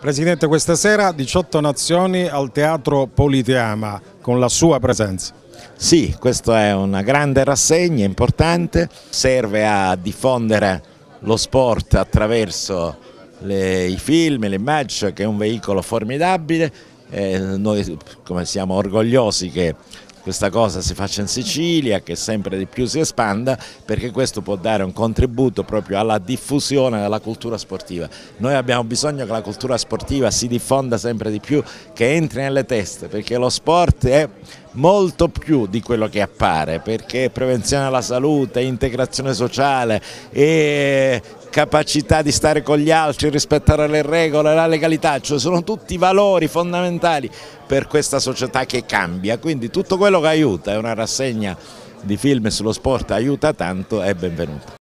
Presidente, questa sera 18 nazioni al Teatro Politeama con la sua presenza. Sì, questa è una grande rassegna importante, serve a diffondere lo sport attraverso i film, le immagini, che è un veicolo formidabile. Noi come siamo orgogliosi che questa cosa si faccia in Sicilia, che sempre di più si espanda, perché questo può dare un contributo proprio alla diffusione della cultura sportiva. Noi abbiamo bisogno che la cultura sportiva si diffonda sempre di più, che entri nelle teste, perché lo sport è molto più di quello che appare, perché è prevenzione della salute, integrazione sociale e capacità di stare con gli altri, rispettare le regole, la legalità, cioè sono tutti valori fondamentali per questa società che cambia, quindi tutto quello che aiuta, è una rassegna di film sullo sport, aiuta tanto, è benvenuto.